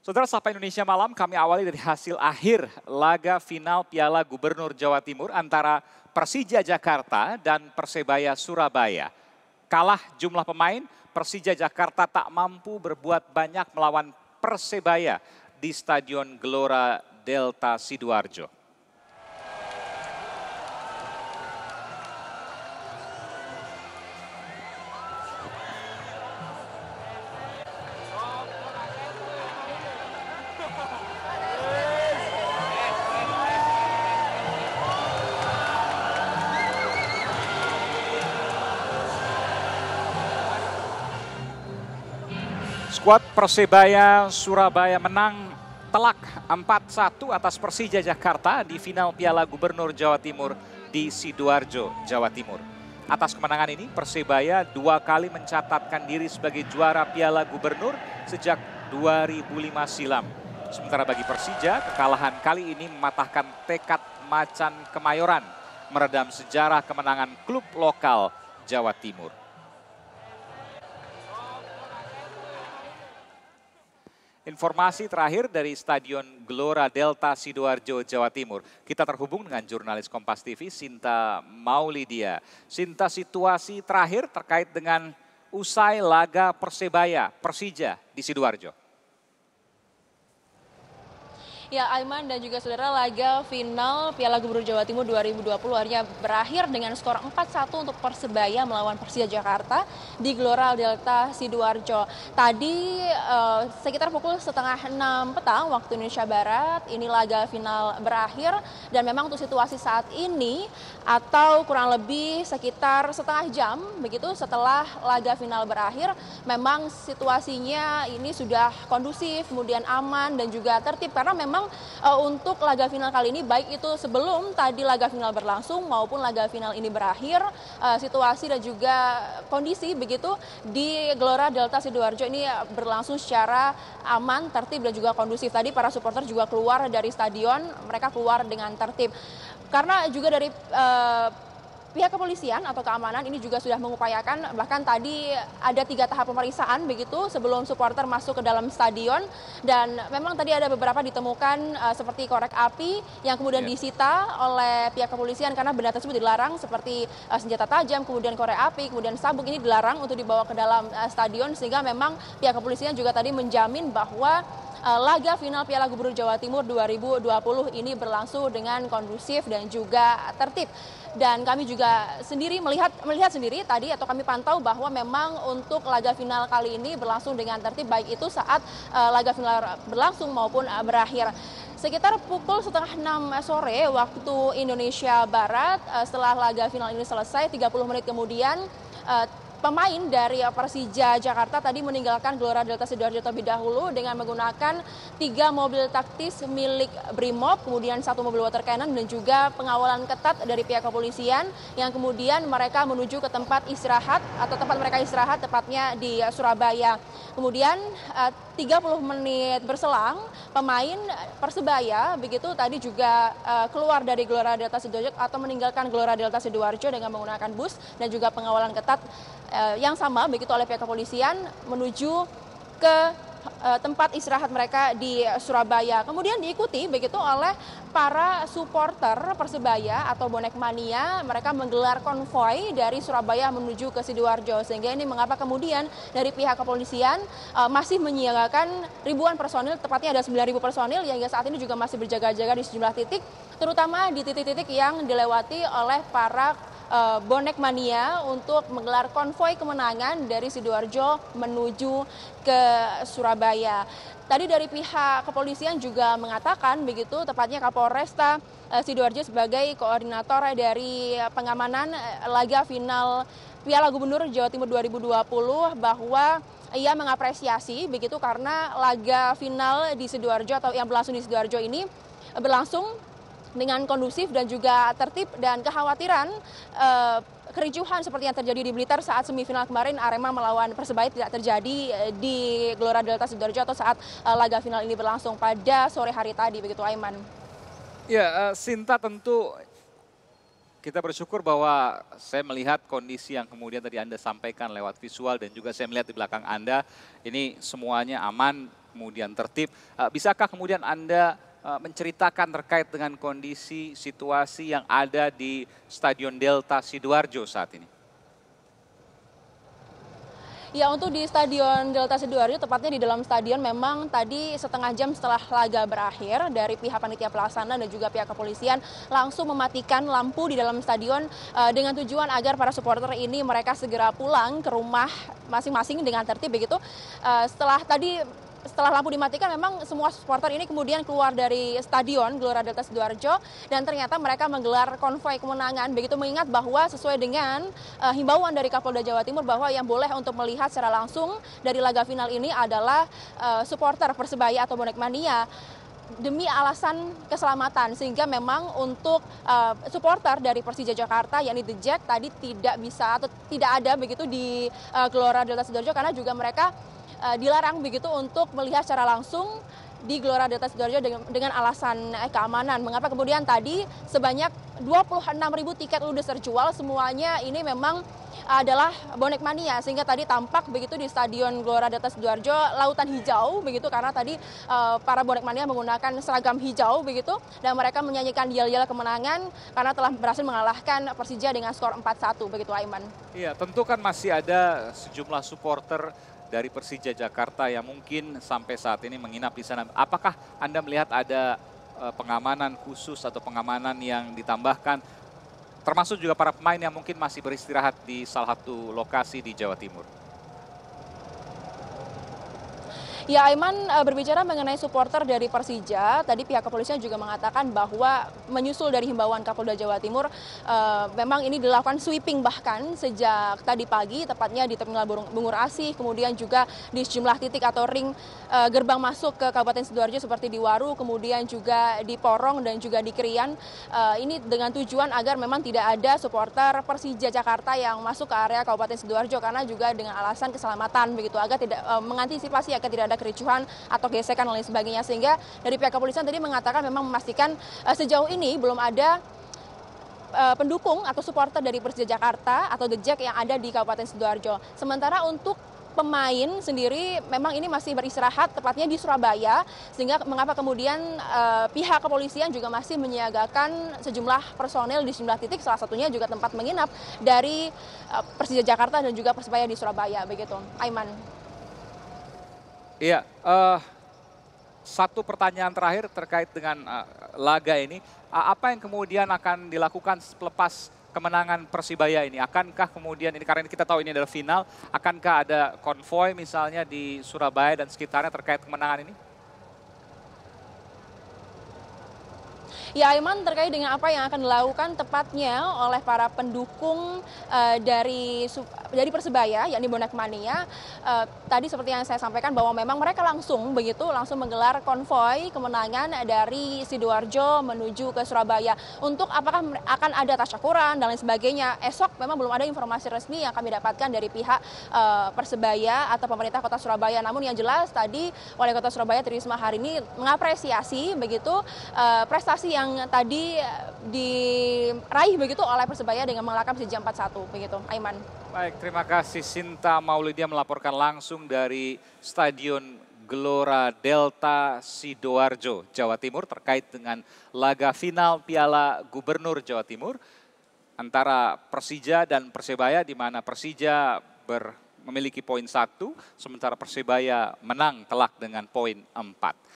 Saudara Sapa Indonesia Malam, kami awali dari hasil akhir laga final Piala Gubernur Jawa Timur antara Persija Jakarta dan Persebaya Surabaya. Kalah jumlah pemain, Persija Jakarta tak mampu berbuat banyak melawan Persebaya di Stadion Gelora Delta Sidoarjo. Skuad Persebaya Surabaya menang telak 4-1 atas Persija Jakarta di final Piala Gubernur Jawa Timur di Sidoarjo, Jawa Timur. Atas kemenangan ini, Persebaya 2 kali mencatatkan diri sebagai juara Piala Gubernur sejak 2005 silam. Sementara bagi Persija, kekalahan kali ini mematahkan tekad Macan Kemayoran, meredam sejarah kemenangan klub lokal Jawa Timur. Informasi terakhir dari Stadion Gelora Delta Sidoarjo, Jawa Timur. Kita terhubung dengan jurnalis Kompas TV, Sinta Maulidia. Sinta, situasi terakhir terkait dengan usai laga Persebaya, Persija di Sidoarjo. Ya, Aiman dan juga saudara, laga final Piala Gubernur Jawa Timur 2020 akhirnya berakhir dengan skor 4-1 untuk Persebaya melawan Persija Jakarta di Gelora Delta Sidoarjo. Tadi sekitar pukul 5:30 petang waktu Indonesia Barat, ini laga final berakhir dan memang untuk situasi saat ini atau kurang lebih sekitar setengah jam begitu setelah laga final berakhir, memang situasinya ini sudah kondusif, kemudian aman dan juga tertib karena memang untuk laga final kali ini baik itu sebelum tadi laga final berlangsung maupun laga final ini berakhir, situasi dan juga kondisi begitu di Gelora Delta Sidoarjo ini berlangsung secara aman, tertib dan juga kondusif. Tadi para supporter juga keluar dari stadion, mereka keluar dengan tertib. Karena juga dari pihak kepolisian atau keamanan ini juga sudah mengupayakan, bahkan tadi ada 3 tahap pemeriksaan begitu sebelum supporter masuk ke dalam stadion, dan memang tadi ada beberapa ditemukan seperti korek api yang kemudian disita oleh pihak kepolisian karena benda tersebut dilarang, seperti senjata tajam, kemudian korek api, kemudian sabuk ini dilarang untuk dibawa ke dalam stadion, sehingga memang pihak kepolisian juga tadi menjamin bahwa laga final Piala Gubernur Jawa Timur 2020 ini berlangsung dengan kondusif dan juga tertib. Dan kami juga sendiri melihat sendiri tadi atau kami pantau bahwa memang untuk laga final kali ini berlangsung dengan tertib, baik itu saat laga final berlangsung maupun berakhir. Sekitar pukul 5:30 sore waktu Indonesia Barat, setelah laga final ini selesai, 30 menit kemudian pemain dari Persija Jakarta tadi meninggalkan Gelora Delta Sidoarjo terlebih dahulu dengan menggunakan 3 mobil taktis milik Brimob, kemudian 1 mobil water cannon dan juga pengawalan ketat dari pihak kepolisian yang kemudian mereka menuju ke tempat istirahat atau tempat mereka istirahat tepatnya di Surabaya. Kemudian 30 menit berselang pemain Persebaya begitu tadi juga keluar dari Gelora Delta Sidoarjo atau meninggalkan Gelora Delta Sidoarjo dengan menggunakan bus dan juga pengawalan ketat yang sama begitu oleh pihak kepolisian menuju ke tempat istirahat mereka di Surabaya. Kemudian diikuti begitu oleh para supporter Persebaya atau bonek mania, mereka menggelar konvoi dari Surabaya menuju ke Sidoarjo, sehingga ini mengapa kemudian dari pihak kepolisian masih menyiagakan ribuan personil, tepatnya ada 9.000 personil yang hingga saat ini juga masih berjaga-jaga di sejumlah titik, terutama di titik-titik yang dilewati oleh para bonek mania untuk menggelar konvoi kemenangan dari Sidoarjo menuju ke Surabaya. Tadi dari pihak kepolisian juga mengatakan begitu, tepatnya Kapolresta Sidoarjo sebagai koordinator dari pengamanan laga final Piala Gubernur Jawa Timur 2020 bahwa ia mengapresiasi begitu karena laga final di Sidoarjo atau yang berlangsung di Sidoarjo ini berlangsung dengan kondusif dan juga tertib, dan kekhawatiran kericuhan seperti yang terjadi di Blitar saat semifinal kemarin Arema melawan Persebaya tidak terjadi di Gelora Delta Sidoarjo atau saat laga final ini berlangsung pada sore hari tadi begitu, Aiman. Ya, Sinta, tentu kita bersyukur bahwa saya melihat kondisi yang kemudian tadi Anda sampaikan lewat visual dan juga saya melihat di belakang Anda ini semuanya aman kemudian tertib. Bisakah kemudian Anda menceritakan terkait dengan kondisi situasi yang ada di Stadion Delta Sidoarjo saat ini? Ya, untuk di Stadion Delta Sidoarjo, tepatnya di dalam stadion, memang tadi setengah jam setelah laga berakhir, dari pihak panitia pelaksana dan juga pihak kepolisian langsung mematikan lampu di dalam stadion dengan tujuan agar para supporter ini mereka segera pulang ke rumah masing-masing dengan tertib begitu. Setelah lampu dimatikan, memang semua supporter ini kemudian keluar dari stadion Gelora Delta Sidoarjo dan ternyata mereka menggelar konvoi kemenangan. Begitu, mengingat bahwa sesuai dengan himbauan dari Kapolda Jawa Timur bahwa yang boleh untuk melihat secara langsung dari laga final ini adalah supporter Persebaya atau bonek mania, demi alasan keselamatan, sehingga memang untuk supporter dari Persija Jakarta yakni The Jack tadi tidak bisa atau tidak ada begitu di Gelora Delta Sidoarjo karena juga mereka dilarang begitu untuk melihat secara langsung di Gelora Delta Sidoarjo dengan alasan keamanan. Mengapa kemudian tadi sebanyak 26.000 tiket ludes terjual, semuanya ini memang adalah bonek mania, sehingga tadi tampak begitu di Stadion Gelora Delta Sidoarjo lautan hijau begitu karena tadi para bonek mania menggunakan seragam hijau begitu dan mereka menyanyikan yel-yel kemenangan karena telah berhasil mengalahkan Persija dengan skor 4-1 begitu, Aiman. Iya, tentu kan masih ada sejumlah supporter dari Persija Jakarta yang mungkin sampai saat ini menginap di sana. Apakah Anda melihat ada pengamanan khusus atau pengamanan yang ditambahkan, termasuk juga para pemain yang mungkin masih beristirahat di salah satu lokasi di Jawa Timur? Ya, Aiman, berbicara mengenai supporter dari Persija, tadi pihak kepolisian juga mengatakan bahwa menyusul dari himbauan Kapolda Jawa Timur, memang ini dilakukan sweeping bahkan sejak tadi pagi, tepatnya di Terminal Bungur Asih, kemudian juga di sejumlah titik atau ring gerbang masuk ke Kabupaten Sidoarjo seperti di Waru, kemudian juga di Porong dan juga di Krian. Ini dengan tujuan agar memang tidak ada supporter Persija Jakarta yang masuk ke area Kabupaten Sidoarjo karena juga dengan alasan keselamatan begitu, agar tidak mengantisipasi agar tidak ada kericuhan atau gesekan dan lain sebagainya, sehingga dari pihak kepolisian tadi mengatakan memang memastikan sejauh ini belum ada pendukung atau supporter dari Persija Jakarta atau The Jack yang ada di Kabupaten Sidoarjo. Sementara untuk pemain sendiri memang ini masih beristirahat tepatnya di Surabaya, sehingga mengapa kemudian pihak kepolisian juga masih menyiagakan sejumlah personel di sejumlah titik, salah satunya juga tempat menginap dari Persija Jakarta dan juga Persebaya di Surabaya begitu, Aiman. Iya, satu pertanyaan terakhir terkait dengan laga ini. Apa yang kemudian akan dilakukan selepas kemenangan Persibaya ini? Akankah kemudian, ini karena kita tahu ini adalah final, akankah ada konvoi misalnya di Surabaya dan sekitarnya terkait kemenangan ini? Ya, Aiman, terkait dengan apa yang akan dilakukan tepatnya oleh para pendukung dari Persebaya, yakni bonek mania, tadi seperti yang saya sampaikan bahwa memang mereka langsung menggelar konvoi kemenangan dari Sidoarjo menuju ke Surabaya. Untuk apakah akan ada tasyakuran dan lain sebagainya, esok memang belum ada informasi resmi yang kami dapatkan dari pihak Persebaya atau pemerintah Kota Surabaya. Namun yang jelas tadi Wali Kota Surabaya Tri Risma hari ini mengapresiasi begitu prestasi yang tadi diraih begitu oleh Persebaya dengan mengalahkan Persija 4-1 begitu, Aiman. Baik, terima kasih Sinta Maulidia melaporkan langsung dari Stadion Gelora Delta Sidoarjo, Jawa Timur terkait dengan laga final Piala Gubernur Jawa Timur antara Persija dan Persebaya, di mana Persija memiliki poin 1, sementara Persebaya menang telak dengan poin 4.